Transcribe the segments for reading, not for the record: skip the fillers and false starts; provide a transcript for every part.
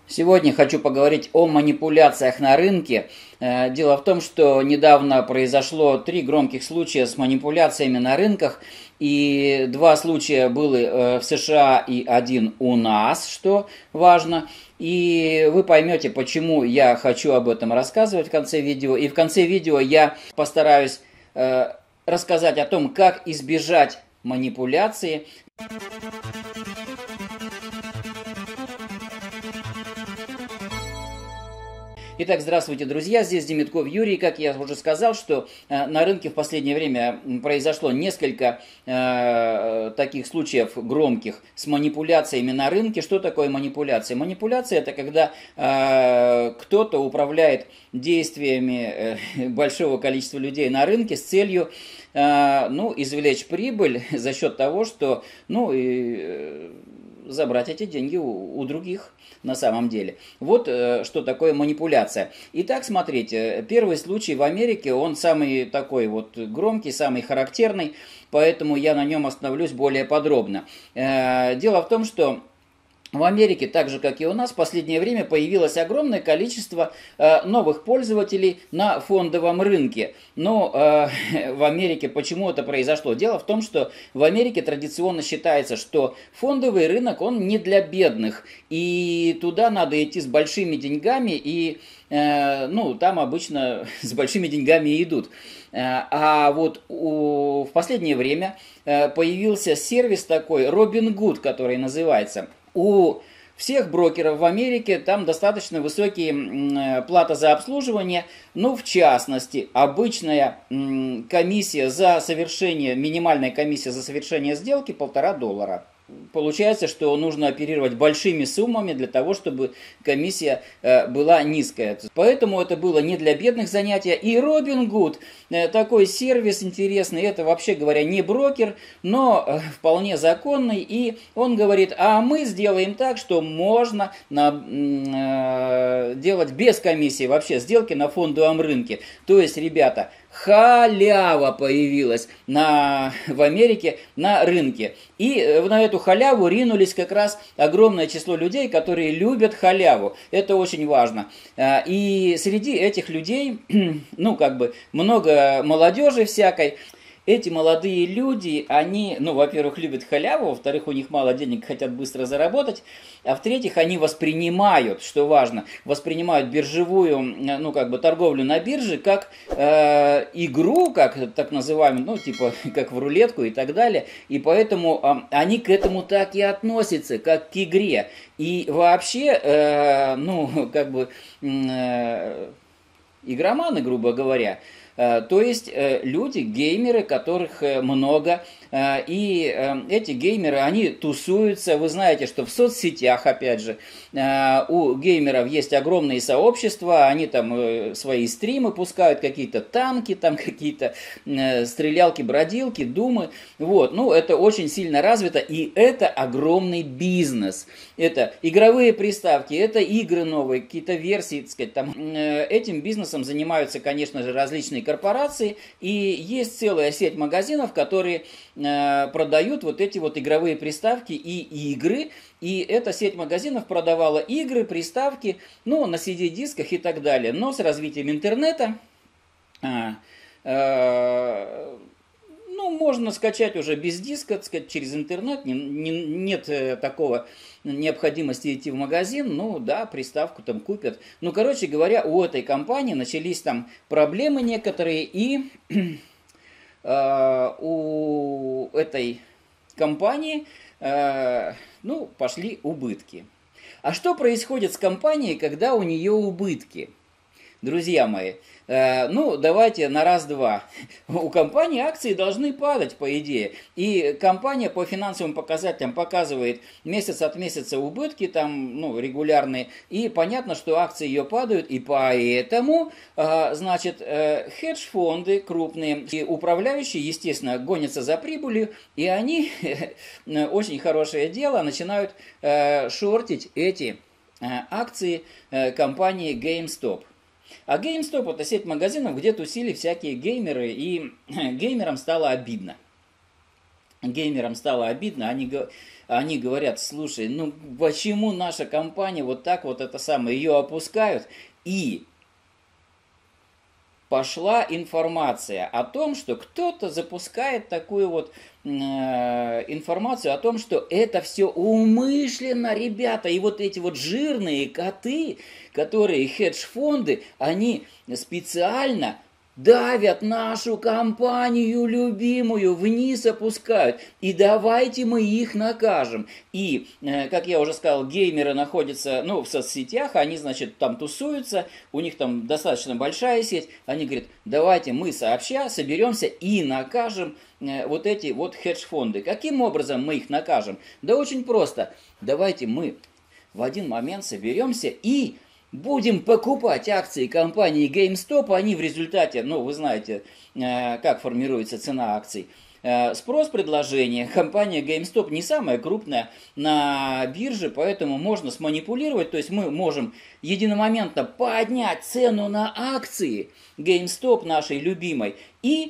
Сегодня хочу поговорить о манипуляциях на рынке. Дело в том, что недавно произошло 3 громких случая с манипуляциями на рынках. И 2 случая было в США и 1 у нас, что важно. И вы поймете, почему я хочу об этом рассказывать в конце видео. И в конце видео я постараюсь рассказать о том, как избежать манипуляции. Итак, здравствуйте, друзья, здесь Демитков Юрий. Как я уже сказал, что на рынке в последнее время произошло несколько таких случаев громких с манипуляциями на рынке. Что такое манипуляция? Манипуляция – это когда кто-то управляет действиями большого количества людей на рынке с целью извлечь прибыль за счет того, что забрать эти деньги у других на самом деле. Вот что такое манипуляция. Итак, смотрите, первый случай в Америке, он самый такой вот громкий, самый характерный, поэтому я на нем остановлюсь более подробно. Дело в том, что в Америке, так же как и у нас, в последнее время появилось огромное количество новых пользователей на фондовом рынке. Но в Америке почему это произошло? Дело в том, что в Америке традиционно считается, что фондовый рынок, он не для бедных. И туда надо идти с большими деньгами, и там обычно с большими деньгами и идут. А вот в последнее время появился сервис такой, Robinhood, который называется. У всех брокеров в Америке там достаточно высокие плата за обслуживание, в частности, обычная комиссия за совершение, минимальная комиссия за совершение сделки $1,5. Получается, что нужно оперировать большими суммами для того, чтобы комиссия была низкая. Поэтому это было не для бедных занятия. И Robinhood, такой сервис интересный, это вообще говоря не брокер, но вполне законный. И он говорит, а мы сделаем так, что можно делать без комиссии вообще сделки на фондовом рынке. То есть, ребята, халява появилась в Америке на рынке. И на эту халяву ринулись как раз огромное число людей, которые любят халяву. Это очень важно. И среди этих людей, много молодежи всякой. Эти молодые люди, они, во-первых, любят халяву, во-вторых, у них мало денег, хотят быстро заработать, а в-третьих, они воспринимают, что важно, биржевую, торговлю на бирже как игру, как так называемую, как в рулетку и так далее, и поэтому они к этому так и относятся, как к игре. И вообще, игроманы, грубо говоря, то есть люди, геймеры, которых много, и эти геймеры, они тусуются, вы знаете, что в соцсетях, опять же, у геймеров есть огромные сообщества, они там свои стримы пускают, какие-то танки, там какие-то стрелялки, бродилки, думы, это очень сильно развито, и это огромный бизнес. Это игровые приставки, это игры новые, какие-то версии, так сказать, там. Этим бизнесом занимаются, конечно же, различные корпорации, и есть целая сеть магазинов, которые продают вот эти вот игровые приставки и игры, и эта сеть магазинов продавала игры, приставки, на CD-дисках и так далее. Но с развитием интернета можно скачать уже без диска, так сказать, через интернет, нет такого необходимости идти в магазин, приставку там купят. Короче говоря, у этой компании начались там проблемы некоторые, и у этой компании пошли убытки. А что происходит с компанией, когда у нее убытки? Друзья мои, давайте на раз-два. У компании акции должны падать, по идее. И компания по финансовым показателям показывает месяц от месяца убытки, там, регулярные. И понятно, что акции ее падают, и поэтому, хедж-фонды крупные и управляющие, естественно, гонятся за прибылью, и они, очень хорошее дело, начинают шортить эти акции компании GameStop. А GameStop — это сеть магазинов, где тусили всякие геймеры, и геймерам стало обидно. Они они говорят, слушай, ну почему наша компания вот так вот это самое, ее опускают, и пошла информация о том, что кто-то запускает такую вот информацию о том, что это все умышленно, ребята, и вот эти вот жирные коты, которые хедж-фонды, они специально давят нашу компанию любимую, вниз опускают. И давайте мы их накажем. И, как я уже сказал, геймеры находятся, ну, в соцсетях, они, значит, там тусуются, у них там достаточно большая сеть. Они говорят, давайте мы сообща соберемся и накажем вот эти вот хедж-фонды. Каким образом мы их накажем? Да очень просто. Давайте мы в один момент соберемся и будем покупать акции компании GameStop, они в результате, ну, вы знаете, как формируется цена акций. Спрос, предложение. Компания GameStop не самая крупная на бирже, поэтому можно сманипулировать, то есть мы можем единомоментно поднять цену на акции GameStop нашей любимой, и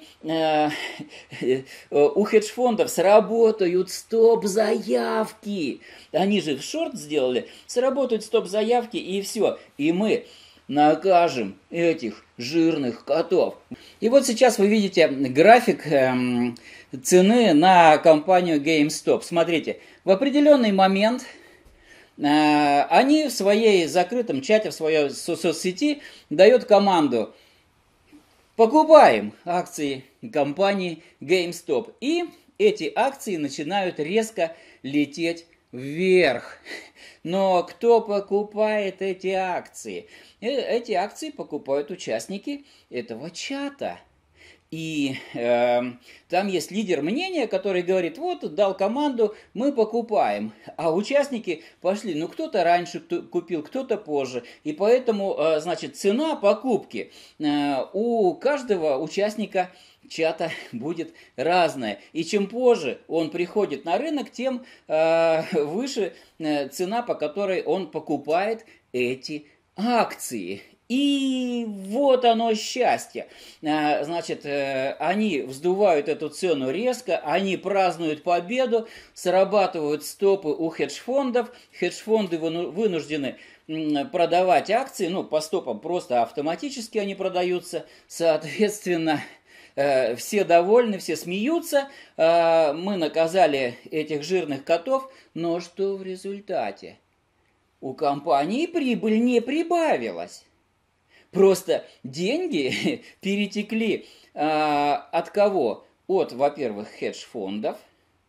у хедж-фондов сработают стоп-заявки. Они же в шорт сделали, сработают стоп-заявки и все. И мы накажем этих жирных котов. И вот сейчас вы видите график цены на компанию GameStop. Смотрите, в определенный момент они в своей закрытом чате, в своей соцсети дают команду: покупаем акции компании GameStop. И эти акции начинают резко лететь вверх. Но кто покупает эти акции? Эти акции покупают участники этого чата. И там есть лидер мнения, который говорит, вот дал команду, мы покупаем. А участники пошли, ну кто-то раньше купил, кто-то позже. И поэтому, значит, цена покупки у каждого участника чата будет разная. И чем позже он приходит на рынок, тем выше цена, по которой он покупает эти акции. И вот оно счастье. Значит, они вздувают эту цену резко, они празднуют победу, срабатывают стопы у хедж-фондов. Хедж-фонды вынуждены продавать акции, ну, по стопам просто автоматически они продаются. Соответственно, все довольны, все смеются. Мы наказали этих жирных котов, но что в результате? У компании прибыль не прибавилась. Просто деньги перетекли от кого? От, во-первых, хедж-фондов,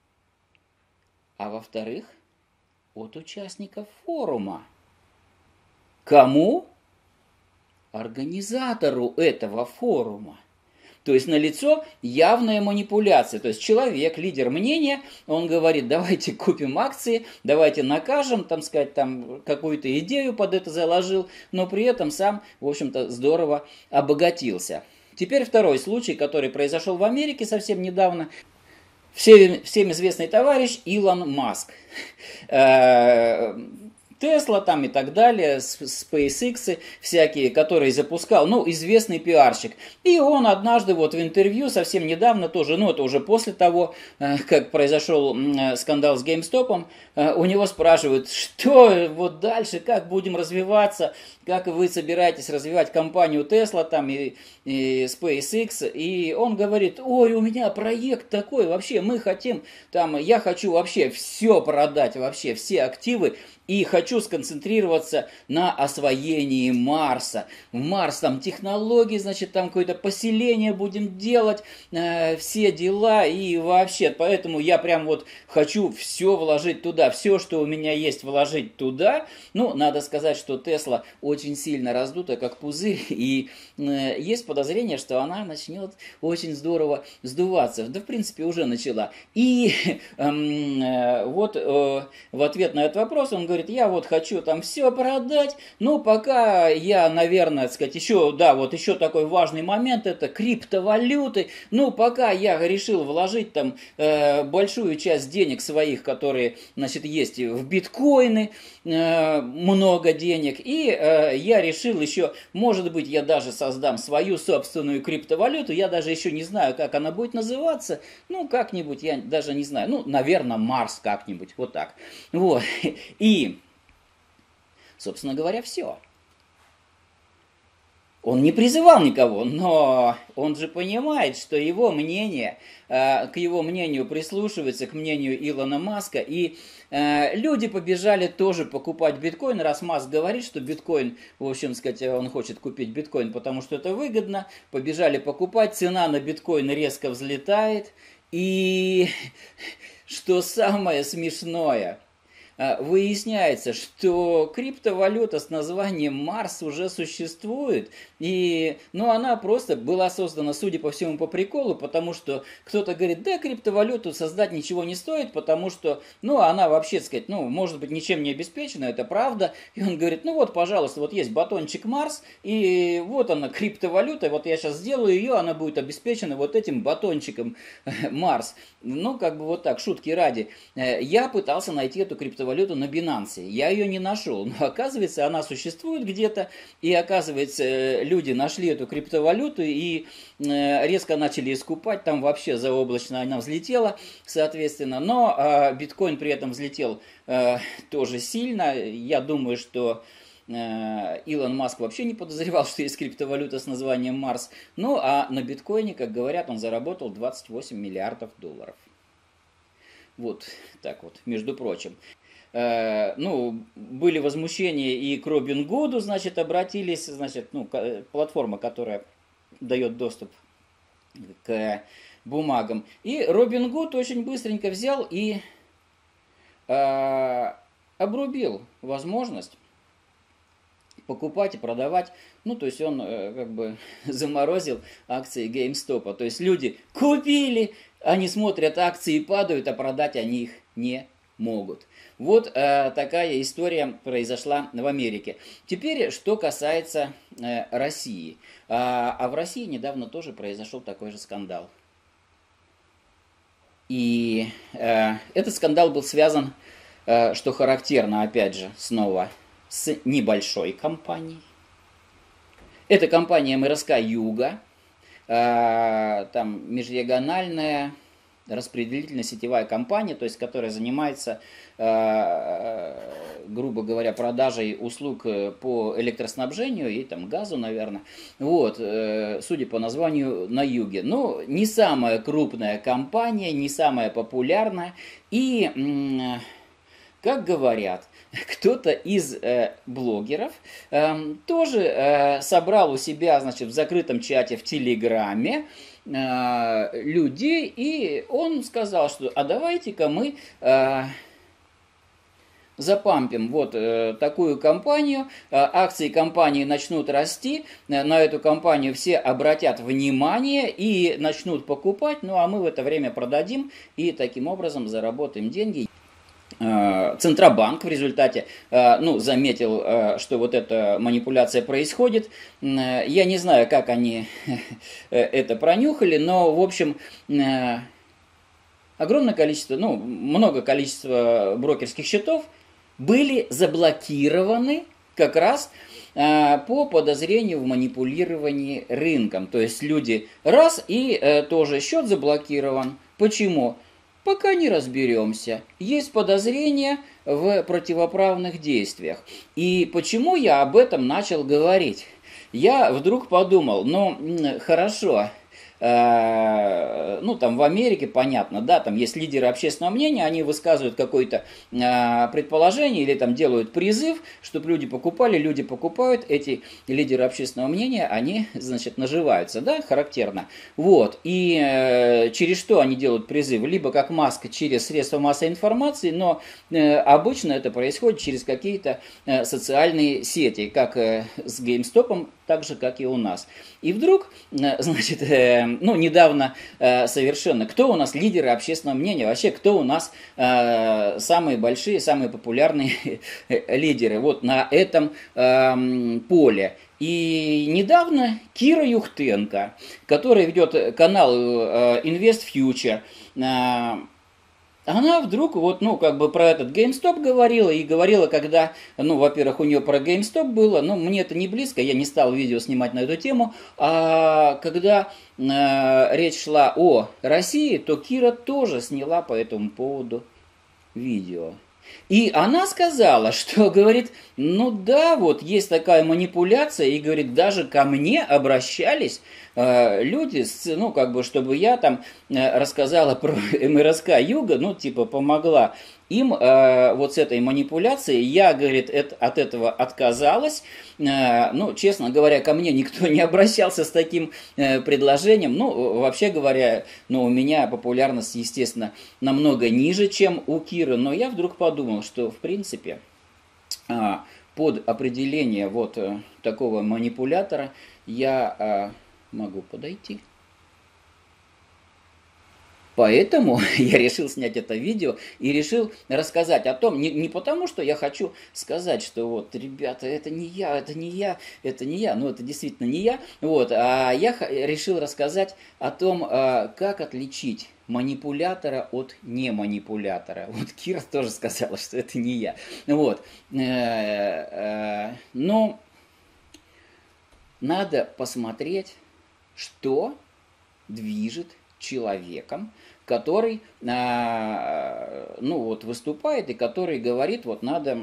а во-вторых, от участников форума. Кому? Организатору этого форума. То есть налицо явная манипуляция. То есть человек, лидер мнения, он говорит, давайте купим акции, давайте накажем, там сказать, там какую-то идею под это заложил, но при этом сам, в общем-то, здорово обогатился. Теперь второй случай, который произошел в Америке совсем недавно. Всем известный товарищ Илон Маск. Тесла там и так далее, SpaceX всякие, которые запускал, ну, известный пиарщик. И он однажды вот в интервью, совсем недавно тоже, ну, это уже после того, как произошел скандал с GameStop, у него спрашивают, что вот дальше, как будем развиваться, как вы собираетесь развивать компанию Tesla там и SpaceX, и он говорит, ой, у меня проект такой, вообще мы хотим, там, я хочу вообще все продать, вообще все активы, и хочу сконцентрироваться на освоении Марса. В Марс там технологии, значит, там какое-то поселение будем делать, все дела и вообще. Поэтому я прям вот хочу все вложить туда, все, что у меня есть, вложить туда. Ну, надо сказать, что Тесла очень сильно раздута, как пузырь, и есть подозрение, что она начнет очень здорово сдуваться. Да, в принципе, уже начала. И вот в ответ на этот вопрос он говорит, я вот хочу там все продать, но пока я, наверное, так сказать, еще, да, вот еще такой важный момент, это криптовалюты, ну, пока я решил вложить там большую часть денег своих, которые, значит, есть в биткоины, много денег, и я решил еще, может быть, я даже создам свою собственную криптовалюту, я даже еще не знаю, как она будет называться, ну, как-нибудь, я даже не знаю, ну, наверное, Марс как-нибудь, вот так. Вот, и, собственно говоря, все. Он не призывал никого, но он же понимает, что его мнение, к его мнению прислушивается, к мнению Илона Маска, и люди побежали тоже покупать биткоин, раз Маск говорит, что биткоин, в общем сказать, он хочет купить биткоин, потому что это выгодно, побежали покупать, цена на биткоин резко взлетает, и что самое смешное, выясняется, что криптовалюта с названием Марс уже существует, и, ну, она просто была создана, судя по всему, по приколу, потому что кто-то говорит, да, криптовалюту создать ничего не стоит, потому что, ну, она вообще, так сказать, ну, может быть, ничем не обеспечена, это правда, и он говорит, ну, вот, пожалуйста, вот есть батончик Марс, и вот она, криптовалюта, вот я сейчас сделаю ее, она будет обеспечена вот этим батончиком Марс. Ну, как бы вот так, шутки ради. Я пытался найти эту криптовалюту на Binance. Я ее не нашел. Но оказывается, она существует где-то. И оказывается, люди нашли эту криптовалюту и резко начали искупать. Там вообще заоблачно она взлетела, соответственно. Но биткоин при этом взлетел тоже сильно. Я думаю, что Илон Маск вообще не подозревал, что есть криптовалюта с названием Марс. Ну, а на биткоине, как говорят, он заработал 28 миллиардов долларов. Вот так вот, между прочим. Ну, были возмущения и к Робин Гуду, значит, обратились, значит, ну, платформа, которая дает доступ к бумагам. И Робин Гуд очень быстренько взял и обрубил возможность покупать и продавать, ну, то есть он как бы заморозил акции GameStop. То есть люди купили, они смотрят, акции падают, а продать они их не могут. Вот такая история произошла в Америке. Теперь, что касается России. А в России недавно тоже произошел такой же скандал. И этот скандал был связан, что характерно, опять же, снова с небольшой компанией. Это компания МРСК Юга, там межрегиональная распределительно-сетевая компания, то есть которая занимается, грубо говоря, продажей услуг по электроснабжению и там газу, наверное. Вот, судя по названию, на юге. Но не самая крупная компания, не самая популярная. И, как говорят, кто-то из блогеров тоже собрал у себя, значит, в закрытом чате в Телеграме людей, и он сказал, что а давайте-ка мы запампим вот такую компанию, акции компании начнут расти, на эту компанию все обратят внимание и начнут покупать, ну а мы в это время продадим и таким образом заработаем деньги. Центробанк в результате, ну, заметил, что вот эта манипуляция происходит. Я не знаю, как они это пронюхали, но, в общем, огромное количество, ну, много количества брокерских счетов были заблокированы как раз по подозрению в манипулировании рынком. То есть люди раз и тоже счет заблокирован. Почему? Пока не разберемся. Есть подозрения в противоправных действиях. И почему я об этом начал говорить? Я вдруг подумал, ну, хорошо, ну, там в Америке, понятно, да, там есть лидеры общественного мнения, они высказывают какое-то предположение или там делают призыв, чтобы люди покупают, эти лидеры общественного мнения, они, значит, наживаются, да, характерно. Вот, и через что они делают призыв? Либо как Маск через средства массовой информации, но обычно это происходит через какие-то социальные сети, как с GameStop так же, как и у нас. И вдруг, значит, ну, недавно совершенно, кто у нас лидеры общественного мнения, вообще, кто у нас самые большие, самые популярные лидеры вот на этом поле. И недавно Кира Юхтенко, которая ведет канал Invest Future, она вдруг вот, ну, как бы про этот GameStop говорила, и говорила, когда, ну, во-первых, у нее про GameStop было, но мне это не близко, я не стал видео снимать на эту тему, а когда речь шла о России, то Кира тоже сняла по этому поводу видео. И она сказала, что, говорит, ну да, вот есть такая манипуляция, и, говорит, даже ко мне обращались люди, ну, как бы, чтобы я там рассказала про МРСК Юга, ну, типа, помогла им вот с этой манипуляцией. Я, говорит, от этого отказалась. Ну, честно говоря, ко мне никто не обращался с таким предложением. Ну, вообще говоря, ну, у меня популярность, естественно, намного ниже, чем у Киры. Но я вдруг подумал, что, в принципе, под определение вот такого манипулятора я могу подойти. Поэтому я решил снять это видео и решил рассказать о том, не потому, что я хочу сказать, что вот, ребята, это не я, это не я, это не я, ну это действительно не я, вот, а я решил рассказать о том, как отличить манипулятора от неманипулятора. Вот Кира тоже сказала, что это не я. Вот. Но надо посмотреть, что движет человеком, который, ну, вот, выступает и который говорит, вот, надо,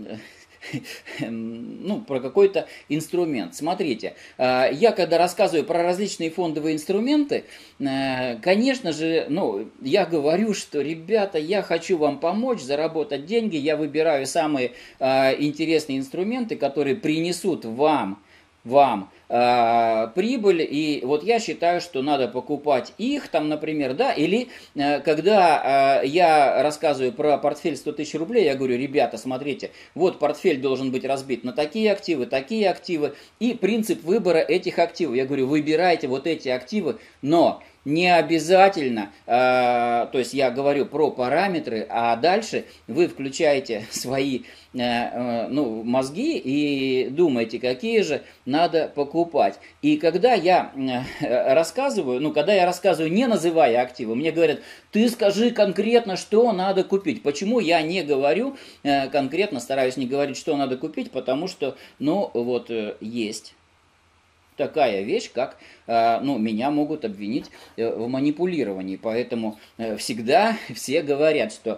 ну, про какой-то инструмент. Смотрите, я когда рассказываю про различные фондовые инструменты, конечно же, ну, я говорю, что, ребята, я хочу вам помочь заработать деньги, я выбираю самые интересные инструменты, которые принесут вам прибыль, и вот я считаю, что надо покупать их, там, например, да, или когда я рассказываю про портфель 100 тысяч рублей, я говорю, ребята, смотрите, вот портфель должен быть разбит на такие активы, и принцип выбора этих активов, я говорю, выбирайте вот эти активы, но не обязательно, то есть я говорю про параметры, а дальше вы включаете свои ну, мозги и думаете, какие же надо покупать. И когда я рассказываю, не называя активы, мне говорят, ты скажи конкретно, что надо купить. Почему я не говорю конкретно, стараюсь не говорить, что надо купить, потому что, ну, вот есть такая вещь, как, ну, меня могут обвинить в манипулировании. Поэтому всегда все говорят, что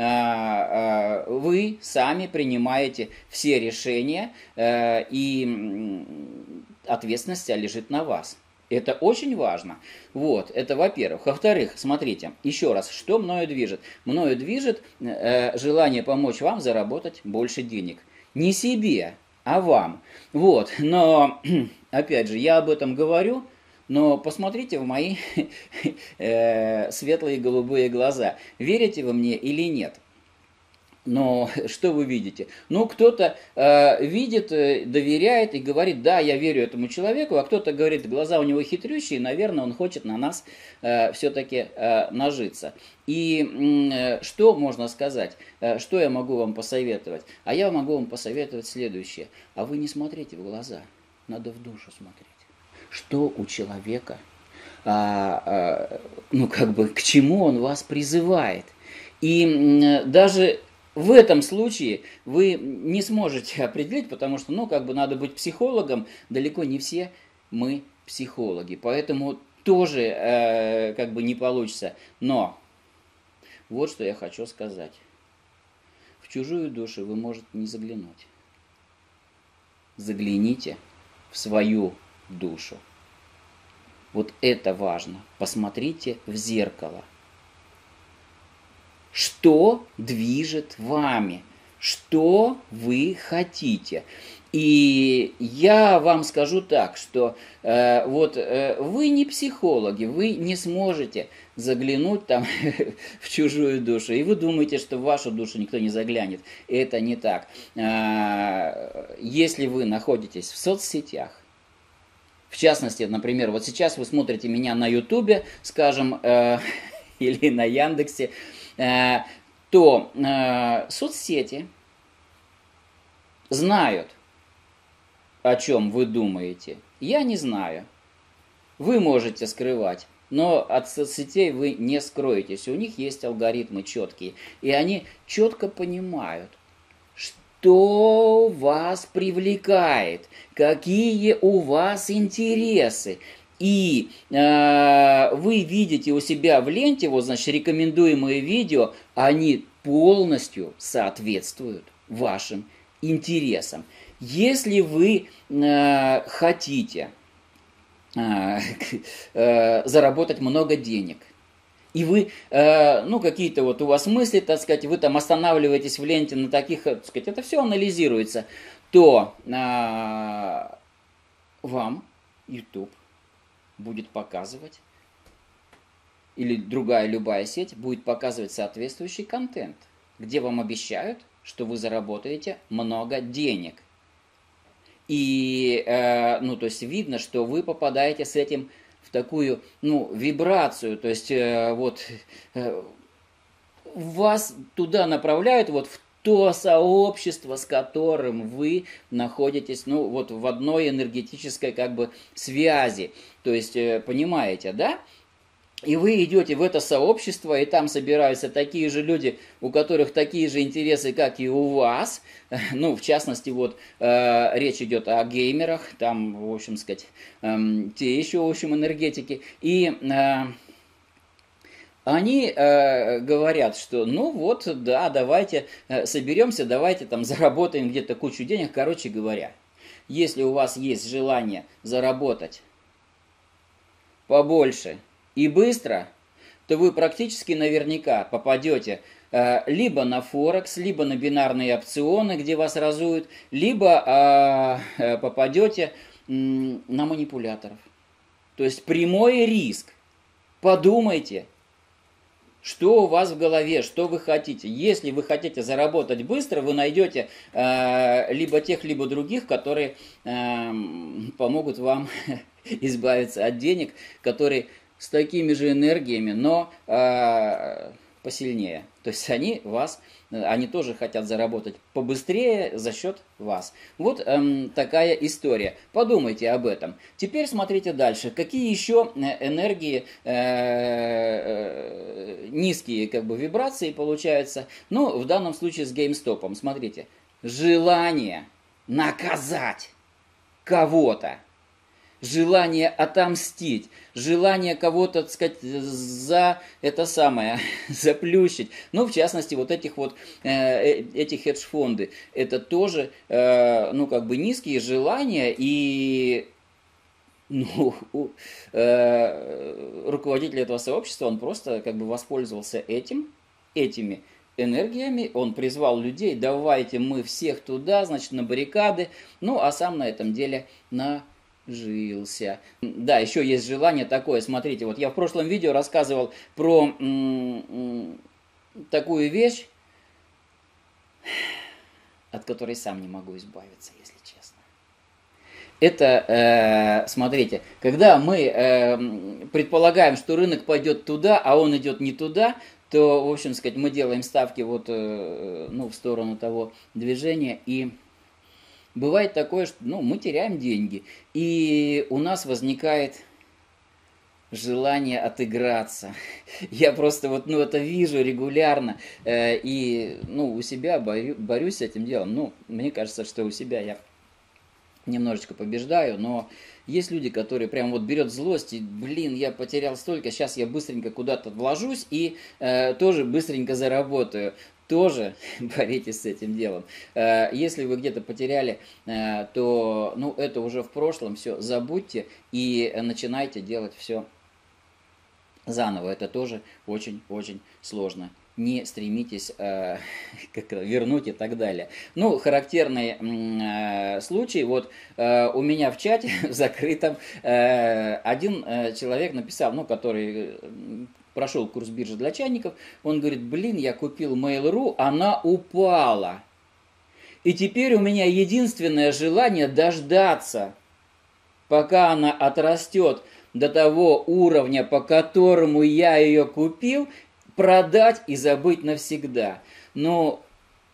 вы сами принимаете все решения, и ответственность лежит на вас. Это очень важно. Вот, это во-первых. Во-вторых, смотрите, еще раз, что мною движет? Мною движет желание помочь вам заработать больше денег. Не себе, а вам. Вот, но, опять же, я об этом говорю, но посмотрите в мои светлые голубые глаза. Верите вы мне или нет? Но что вы видите? Ну, кто-то видит, доверяет и говорит, да, я верю этому человеку, а кто-то говорит, глаза у него хитрющие, наверное, он хочет на нас все-таки нажиться. И что можно сказать? Что я могу вам посоветовать? А я могу вам посоветовать следующее. А вы не смотрите в глаза, надо в душу смотреть. Что у человека, ну, как бы, к чему он вас призывает? И даже в этом случае вы не сможете определить, потому что, ну, как бы надо быть психологом, далеко не все мы психологи, поэтому тоже как бы не получится. Но вот что я хочу сказать. В чужую душу вы можете не заглянуть. Загляните в свою душу. Вот это важно. Посмотрите в зеркало. Что движет вами? Что вы хотите? И я вам скажу так, что вы не психологи, вы не сможете заглянуть там в чужую душу. И вы думаете, что в вашу душу никто не заглянет. Это не так. Если вы находитесь в соцсетях, В частности, например, вот сейчас вы смотрите меня на Ютубе, скажем, или на Яндексе, то соцсети знают, о чем вы думаете. Я не знаю. Вы можете скрывать, но от соцсетей вы не скроетесь. У них есть алгоритмы четкие, и они четко понимают, что вас привлекает, какие у вас интересы. И вы видите у себя в ленте, вот, значит, рекомендуемые видео, они полностью соответствуют вашим интересам. Если вы хотите заработать много денег, и вы, какие-то вот у вас мысли, так сказать, вы там останавливаетесь в ленте на таких, так сказать, это все анализируется, то вам YouTube будет показывать, или другая любая сеть будет показывать соответствующий контент, где вам обещают, что вы заработаете много денег. И, то есть видно, что вы попадаете с этим в такую, вибрацию, то есть вас туда направляют, вот в то сообщество, с которым вы находитесь, в одной энергетической как бы связи. То есть, понимаете, да? И вы идете в это сообщество, и там собираются такие же люди, у которых такие же интересы, как и у вас. В частности, речь идет о геймерах, там, в общем сказать, те еще, в общем, энергетики. И они говорят, что, давайте соберемся, давайте там заработаем где-то кучу денег. Короче говоря, если у вас есть желание заработать побольше и быстро, то вы практически наверняка попадете либо на Форекс, либо на бинарные опционы, где вас разуют, либо попадете на манипуляторов. То есть прямой риск. Подумайте, что у вас в голове, что вы хотите. Если вы хотите заработать быстро, вы найдете либо тех, либо других, которые помогут вам избавиться от денег, которые с такими же энергиями, но посильнее. То есть они тоже хотят заработать побыстрее за счет вас. Вот такая история. Подумайте об этом. Теперь смотрите дальше. Какие еще энергии, низкие как бы вибрации получаются? В данном случае с GameStop. Смотрите. Желание наказать кого-то. Желание отомстить, желание кого-то, так сказать, заплющить. В частности, эти хедж-фонды, это тоже, низкие желания, и руководитель этого сообщества, он просто воспользовался этими энергиями, он призвал людей, давайте мы всех туда, значит, на баррикады, а сам на этом деле жился. Да, еще есть желание такое, смотрите, я в прошлом видео рассказывал про такую вещь, от которой сам не могу избавиться, если честно. Это, смотрите, когда мы предполагаем, что рынок пойдет туда, а он идет не туда, то, в общем сказать, мы делаем ставки в сторону того движения, и бывает такое, что мы теряем деньги, и у нас возникает желание отыграться. Я просто это вижу регулярно, и у себя борюсь с этим делом. Мне кажется, что у себя я немножечко побеждаю, но есть люди, которые прям берет злость, и, я потерял столько, сейчас я быстренько куда-то вложусь и тоже быстренько заработаю. Тоже боритесь с этим делом. Если вы где-то потеряли, то это уже в прошлом, все, забудьте и начинайте делать все заново. Это тоже очень-очень сложно. Не стремитесь вернуть и так далее. Характерный случай, у меня в чате закрытом один человек написал, который прошел курс биржи для чайников, он говорит, я купил Mail.ru, она упала. И теперь у меня единственное желание дождаться пока она отрастет до того уровня, по которому я ее купил, продать и забыть навсегда. Но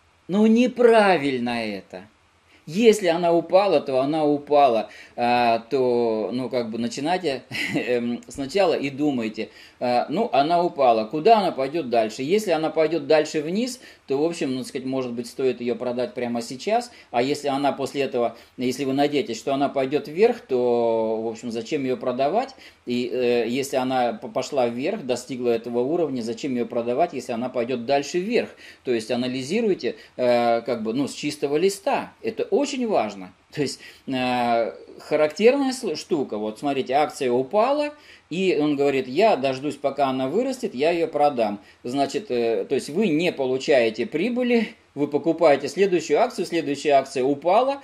неправильно это. Если она упала, то она упала, то, начинайте сначала и думайте, она упала, куда она пойдет дальше? Если она пойдет дальше вниз, то, в общем, может быть, стоит ее продать прямо сейчас, а если она после этого, если вы надеетесь, что она пойдет вверх, то, в общем, зачем ее продавать? И если она пошла вверх, достигла этого уровня, зачем ее продавать, если она пойдет дальше вверх? То есть анализируйте, с чистого листа. Это очень важно. То есть характерная штука, вот смотрите, акция упала, и он говорит, я дождусь, пока она вырастет, я ее продам. Значит, то есть вы не получаете прибыли, вы покупаете следующая акция упала,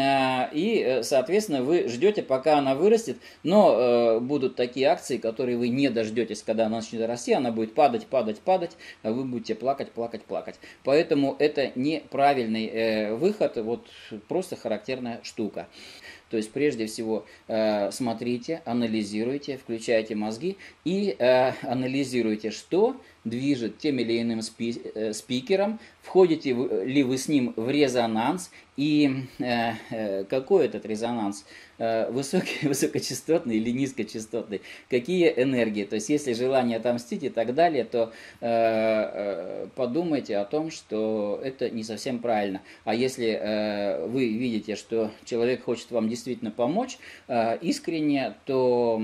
и, соответственно, вы ждете, пока она вырастет, но будут такие акции, которые вы не дождетесь, когда она начнет расти, она будет падать, а вы будете плакать. Поэтому это неправильный выход, вот просто характерная штука. То есть, прежде всего, смотрите, анализируйте, включайте мозги и анализируйте, что движет тем или иным спикером, входите ли вы с ним в резонанс, и какой этот резонанс, высокочастотный или низкочастотный, какие энергии. То есть, если желание отомстить и так далее, то подумайте о том, что это не совсем правильно. А если вы видите, что человек хочет вам действительно помочь искренне, то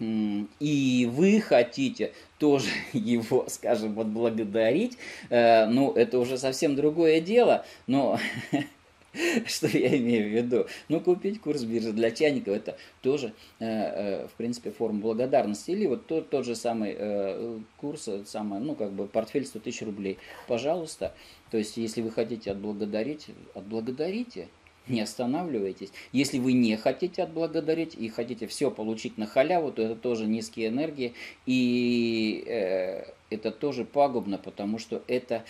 и вы хотите тоже его, скажем, отблагодарить, это уже совсем другое дело, но что я имею в виду? Купить курс биржи для чайников, это тоже, в принципе, форма благодарности. Или вот тот же самый курс, портфель 100 тысяч рублей. Пожалуйста, то есть, если вы хотите отблагодарить, отблагодарите. Не останавливайтесь. Если вы не хотите отблагодарить и хотите все получить на халяву, то это тоже низкие энергии. И это тоже пагубно, потому что это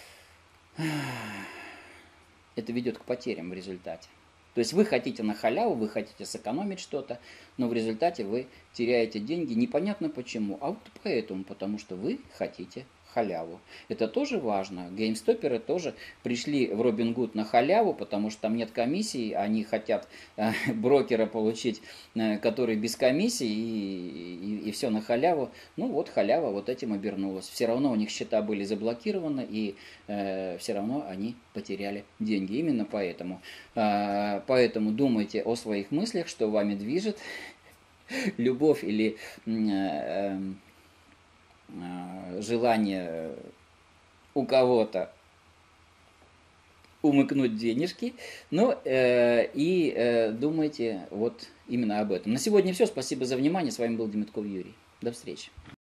ведет к потерям в результате. То есть вы хотите на халяву, вы хотите сэкономить что-то, но в результате вы теряете деньги непонятно почему. А вот поэтому, потому что вы хотите халяву. Это тоже важно. Геймстоперы тоже пришли в Robinhood на халяву, потому что там нет комиссии, они хотят брокера получить, который без комиссии, и все на халяву. Халява вот этим обернулась. Все равно у них счета были заблокированы, и все равно они потеряли деньги. Именно поэтому. Поэтому думайте о своих мыслях, что вами движет. Любовь или желание у кого-то умыкнуть денежки, думайте вот именно об этом. На сегодня все. Спасибо за внимание. С вами был Демитков Юрий. До встречи.